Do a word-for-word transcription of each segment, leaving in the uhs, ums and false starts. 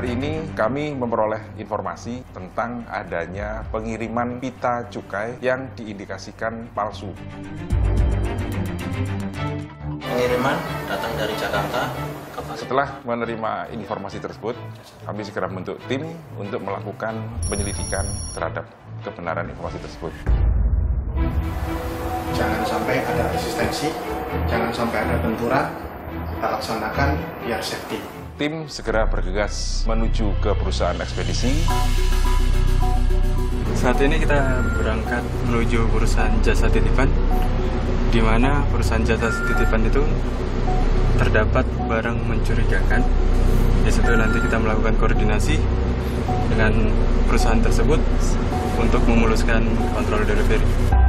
Hari ini kami memperoleh informasi tentang adanya pengiriman pita cukai yang diindikasikan palsu. Pengiriman datang dari Jakarta. Setelah menerima informasi tersebut, kami segera membentuk tim untuk melakukan penyelidikan terhadap kebenaran informasi tersebut. Jangan sampai ada resistensi, jangan sampai ada benturan, kita laksanakan biar safety. Tim segera bergegas menuju ke perusahaan ekspedisi. Saat ini kita berangkat menuju perusahaan jasa titipan, di mana perusahaan jasa titipan itu terdapat barang mencurigakan. Di situ nanti kita melakukan koordinasi dengan perusahaan tersebut untuk memuluskan kontrol delivery.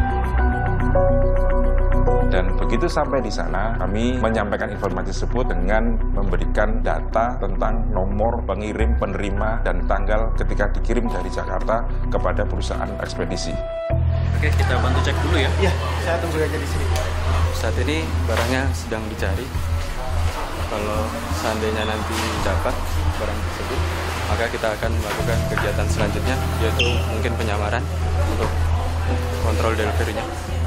Dan begitu sampai di sana, kami menyampaikan informasi tersebut dengan memberikan data tentang nomor pengirim, penerima, dan tanggal ketika dikirim dari Jakarta kepada perusahaan ekspedisi. Oke, kita bantu cek dulu ya. Iya, saya tunggu aja di sini. Saat ini barangnya sedang dicari. Kalau seandainya nanti dapat barang tersebut, maka kita akan melakukan kegiatan selanjutnya, yaitu mungkin penyamaran untuk kontrol delivery-nya.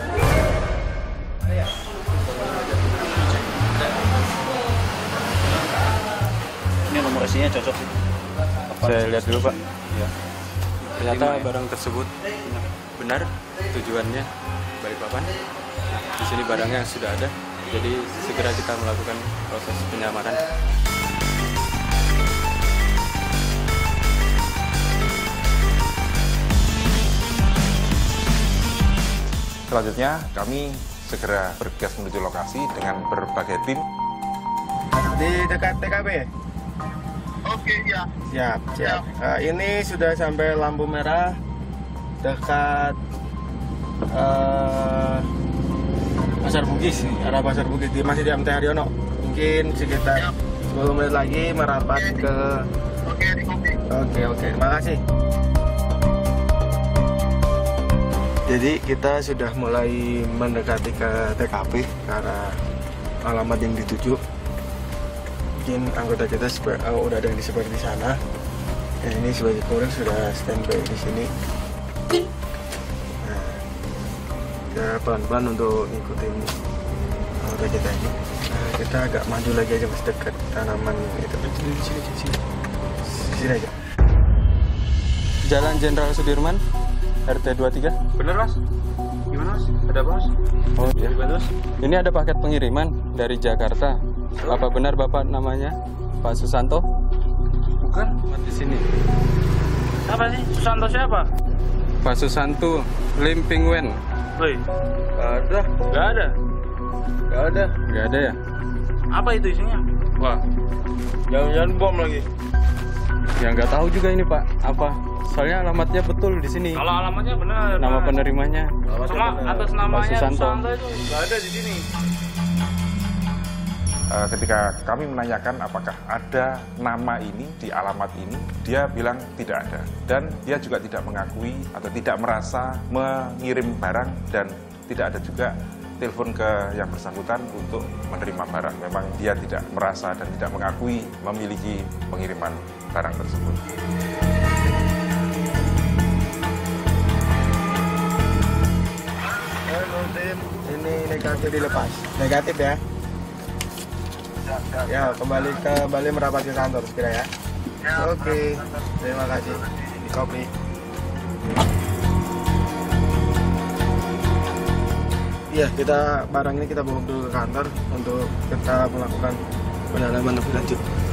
Ini nomor isinya cocok sih. Saya lihat dulu, Pak. Ya. Ternyata barang tersebut benar tujuannya Balikpapan. Di sini barangnya sudah ada, jadi segera kita melakukan proses penyamaran. Selanjutnya, kami segera bergegas menuju lokasi dengan berbagai tim. Di dekat T K P? Oke, ya. Siap, siap. Uh, ini sudah sampai lampu merah dekat uh, Pasar Bugis, arah Pasar Bugis, di masih di M T Haryono. Mungkin sekitar sepuluh menit lagi merapat ke... Oke, di kopi. Oke, oke. Terima kasih. Jadi kita sudah mulai mendekati ke T K P ke arah alamat yang dituju. Mungkin anggota kita seba, oh, udah ada yang disebar di sana. Dan ini sebagai kurang sudah standby di sini. Nah, kita pelan-pelan untuk ngikutin anggota kita ini. Nah, kita agak maju lagi aja mas, dekat tanaman itu. Di sini, di sini, di sini. Di sini aja. Jalan Jenderal Sudirman, R T dua puluh tiga. Bener, Mas? Gimana, Mas? Ada apa, Mas? Oh iya. Mas? Ini ada paket pengiriman dari Jakarta. Apa benar Bapak namanya Pak Susanto? Bukan. Di sini. Apa sih? Susanto siapa? Pak Susanto Lim Ping Wen. Woi, Ada? nggak ada. Gak ada. Gak ada ya? Apa itu isinya? Wah, Jangan-jangan bom lagi. ya nggak tahu juga ini Pak. Apa? Soalnya alamatnya betul di sini. Kalau alamatnya benar. Nama Mas. penerimanya. Sama atas namanya Susanto. Susanto itu nggak ada di sini. Uh, ketika kami menanyakan apakah ada nama ini di alamat ini, dia bilang tidak ada. Dan dia juga tidak mengakui atau tidak merasa mengirim barang dan tidak ada juga telepon ke yang bersangkutan untuk menerima barang. Memang dia tidak merasa dan tidak mengakui memiliki pengiriman barang tersebut. Halo tim, ini negatif dilepas. Negatif ya. Ya, kembali ke Bali merapat ke kantor segera ya. Oke, terima kasih. Di kopi. Iya, kita barang ini kita bawa dulu ke kantor untuk kita melakukan pendalaman lebih lanjut.